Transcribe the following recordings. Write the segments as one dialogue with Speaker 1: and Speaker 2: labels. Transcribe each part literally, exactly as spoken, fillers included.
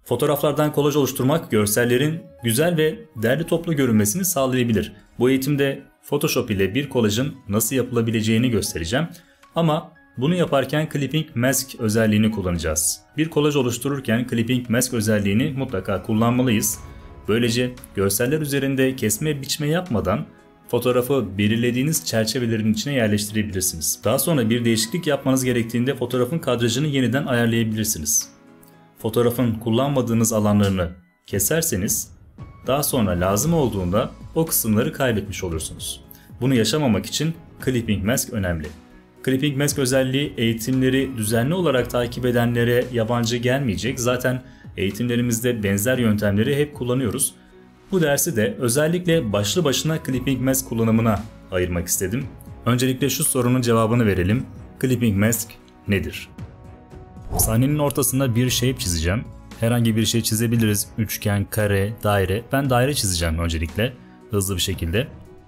Speaker 1: Fotoğraflardan kolaj oluşturmak görsellerin güzel ve derli toplu görünmesini sağlayabilir. Bu eğitimde Photoshop ile bir kolajın nasıl yapılabileceğini göstereceğim. Ama bunu yaparken Clipping Mask özelliğini kullanacağız. Bir kolaj oluştururken Clipping Mask özelliğini mutlaka kullanmalıyız. Böylece görseller üzerinde kesme biçme yapmadan fotoğrafı belirlediğiniz çerçevelerin içine yerleştirebilirsiniz. Daha sonra bir değişiklik yapmanız gerektiğinde fotoğrafın kadrajını yeniden ayarlayabilirsiniz. Fotoğrafın kullanmadığınız alanlarını keserseniz daha sonra lazım olduğunda o kısımları kaybetmiş olursunuz. Bunu yaşamamak için Clipping Mask önemli. Clipping Mask özelliği eğitimleri düzenli olarak takip edenlere yabancı gelmeyecek. Zaten eğitimlerimizde benzer yöntemleri hep kullanıyoruz. Bu dersi de özellikle başlı başına Clipping Mask kullanımına ayırmak istedim. Öncelikle şu sorunun cevabını verelim. Clipping Mask nedir? Sahnenin ortasında bir shape çizeceğim. Herhangi bir şey çizebiliriz. Üçgen, kare, daire. Ben daire çizeceğim öncelikle. Hızlı bir şekilde.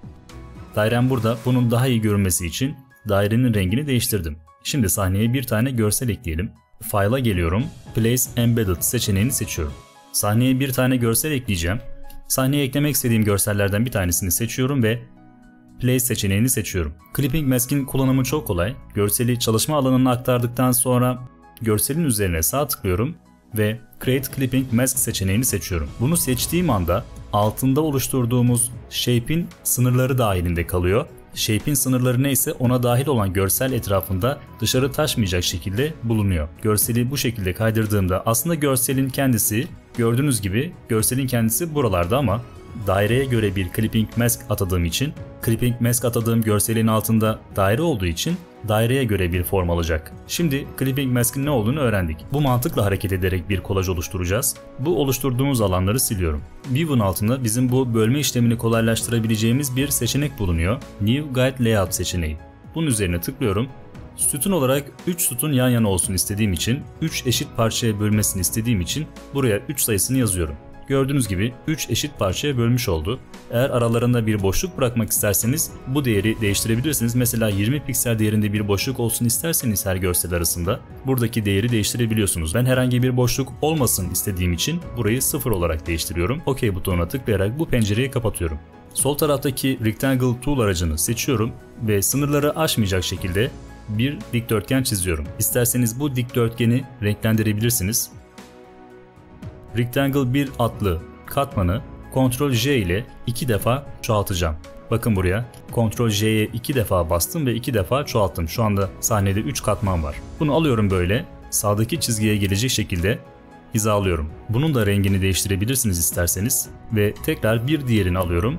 Speaker 1: Dairem burada. Bunun daha iyi görünmesi için dairenin rengini değiştirdim. Şimdi sahneye bir tane görsel ekleyelim. File'a geliyorum. Place Embedded seçeneğini seçiyorum. Sahneye bir tane görsel ekleyeceğim. Sahneye eklemek istediğim görsellerden bir tanesini seçiyorum ve Place seçeneğini seçiyorum. Clipping Mask'in kullanımı çok kolay. Görseli çalışma alanına aktardıktan sonra görselin üzerine sağ tıklıyorum ve Create Clipping Mask seçeneğini seçiyorum. Bunu seçtiğim anda altında oluşturduğumuz shape'in sınırları dahilinde kalıyor. Shape'in sınırları neyse ona dahil olan görsel etrafında dışarı taşmayacak şekilde bulunuyor. Görseli bu şekilde kaydırdığımda aslında görselin kendisi gördüğünüz gibi görselin kendisi buralarda ama daireye göre bir Clipping Mask atadığım için Clipping Mask atadığım görselin altında daire olduğu için daireye göre bir form alacak. Şimdi Clipping Mask'in ne olduğunu öğrendik. Bu mantıkla hareket ederek bir kolaj oluşturacağız. Bu oluşturduğumuz alanları siliyorum. View'un altında bizim bu bölme işlemini kolaylaştırabileceğimiz bir seçenek bulunuyor. New Guide Layout seçeneği. Bunun üzerine tıklıyorum. Sütun olarak üç sütun yan yana olsun istediğim için, üç eşit parçaya bölmesini istediğim için buraya üç sayısını yazıyorum. Gördüğünüz gibi üç eşit parçaya bölmüş oldu. Eğer aralarında bir boşluk bırakmak isterseniz bu değeri değiştirebilirsiniz. Mesela yirmi piksel değerinde bir boşluk olsun isterseniz her görsel arasında buradaki değeri değiştirebiliyorsunuz. Ben herhangi bir boşluk olmasın istediğim için burayı sıfır olarak değiştiriyorum. OK butonuna tıklayarak bu pencereyi kapatıyorum. Sol taraftaki Rectangle Tool aracını seçiyorum ve sınırları aşmayacak şekilde bir dikdörtgen çiziyorum. İsterseniz bu dikdörtgeni renklendirebilirsiniz. Rectangle bir adlı katmanı Ctrl J ile iki defa çoğaltacağım. Bakın buraya Ctrl J'ye iki defa bastım ve iki defa çoğalttım. Şu anda sahnede üç katman var. Bunu alıyorum böyle sağdaki çizgiye gelecek şekilde hizalıyorum. Bunun da rengini değiştirebilirsiniz isterseniz ve tekrar bir diğerini alıyorum.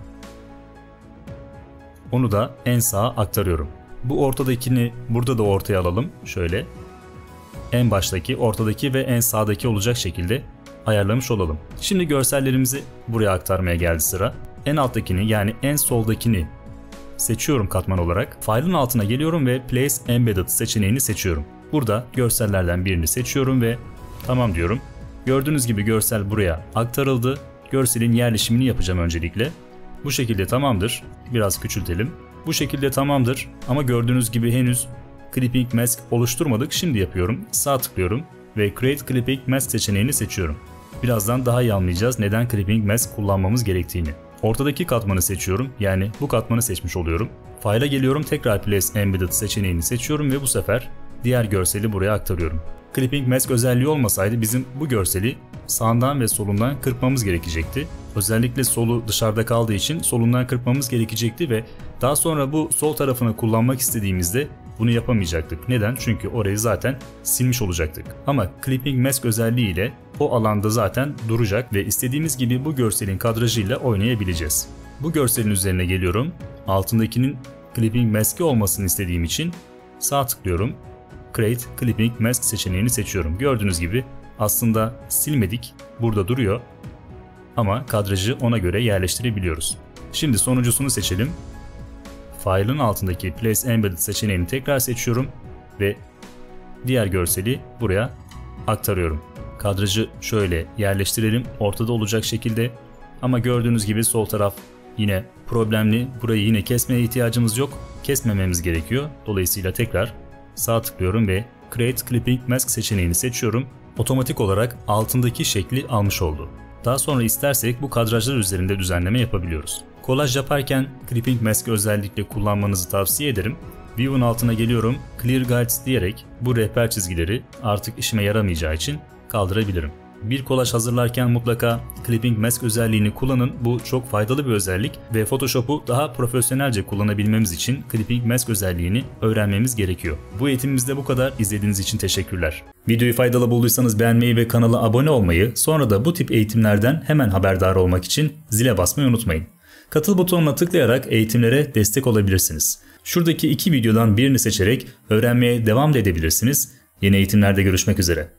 Speaker 1: Onu da en sağa aktarıyorum. Bu ortadakini burada da ortaya alalım. Şöyle en baştaki, ortadaki ve en sağdaki olacak şekilde ayarlamış olalım. Şimdi görsellerimizi buraya aktarmaya geldi sıra. En alttakini yani en soldakini seçiyorum katman olarak. File'ın altına geliyorum ve Place Embedded seçeneğini seçiyorum. Burada görsellerden birini seçiyorum ve tamam diyorum. Gördüğünüz gibi görsel buraya aktarıldı. Görselin yerleşimini yapacağım öncelikle. Bu şekilde tamamdır. Biraz küçültelim. Bu şekilde tamamdır ama gördüğünüz gibi henüz Clipping Mask oluşturmadık. Şimdi yapıyorum. Sağ tıklıyorum ve Create Clipping Mask seçeneğini seçiyorum. Birazdan daha iyi anlayacağız neden Clipping Mask kullanmamız gerektiğini. Ortadaki katmanı seçiyorum. Yani bu katmanı seçmiş oluyorum. File'a geliyorum. Tekrar Place Embedded seçeneğini seçiyorum ve bu sefer diğer görseli buraya aktarıyorum. Clipping Mask özelliği olmasaydı bizim bu görseli sağından ve solundan kırpmamız gerekecekti. Özellikle solu dışarıda kaldığı için solundan kırpmamız gerekecekti ve daha sonra bu sol tarafını kullanmak istediğimizde bunu yapamayacaktık. Neden? Çünkü orayı zaten silmiş olacaktık. Ama Clipping Mask özelliği ile o alanda zaten duracak ve istediğimiz gibi bu görselin kadrajıyla oynayabileceğiz. Bu görselin üzerine geliyorum. Altındakinin Clipping Mask'i olmasını istediğim için sağ tıklıyorum. Create Clipping Mask seçeneğini seçiyorum. Gördüğünüz gibi aslında silmedik. Burada duruyor. Ama kadrajı ona göre yerleştirebiliyoruz. Şimdi sonuncusunu seçelim. File'ın altındaki Place Embedded seçeneğini tekrar seçiyorum ve diğer görseli buraya aktarıyorum. Kadrajı şöyle yerleştirelim ortada olacak şekilde ama gördüğünüz gibi sol taraf yine problemli. Burayı yine kesmeye ihtiyacımız yok. Kesmememiz gerekiyor. Dolayısıyla tekrar sağ tıklıyorum ve Create Clipping Mask seçeneğini seçiyorum otomatik olarak altındaki şekli almış oldu. Daha sonra istersek bu kadrajlar üzerinde düzenleme yapabiliyoruz. Kolaj yaparken Clipping Mask özellikle kullanmanızı tavsiye ederim. View'un altına geliyorum, Clear Guides diyerek bu rehber çizgileri artık işime yaramayacağı için kaldırabilirim. Bir kolaj hazırlarken mutlaka Clipping Mask özelliğini kullanın. Bu çok faydalı bir özellik ve Photoshop'u daha profesyonelce kullanabilmemiz için Clipping Mask özelliğini öğrenmemiz gerekiyor. Bu eğitimimizde bu kadar. İzlediğiniz için teşekkürler. Videoyu faydalı bulduysanız beğenmeyi ve kanala abone olmayı, sonra da bu tip eğitimlerden hemen haberdar olmak için zile basmayı unutmayın. Katıl butonuna tıklayarak eğitimlere destek olabilirsiniz. Şuradaki iki videodan birini seçerek öğrenmeye devam da edebilirsiniz. Yeni eğitimlerde görüşmek üzere.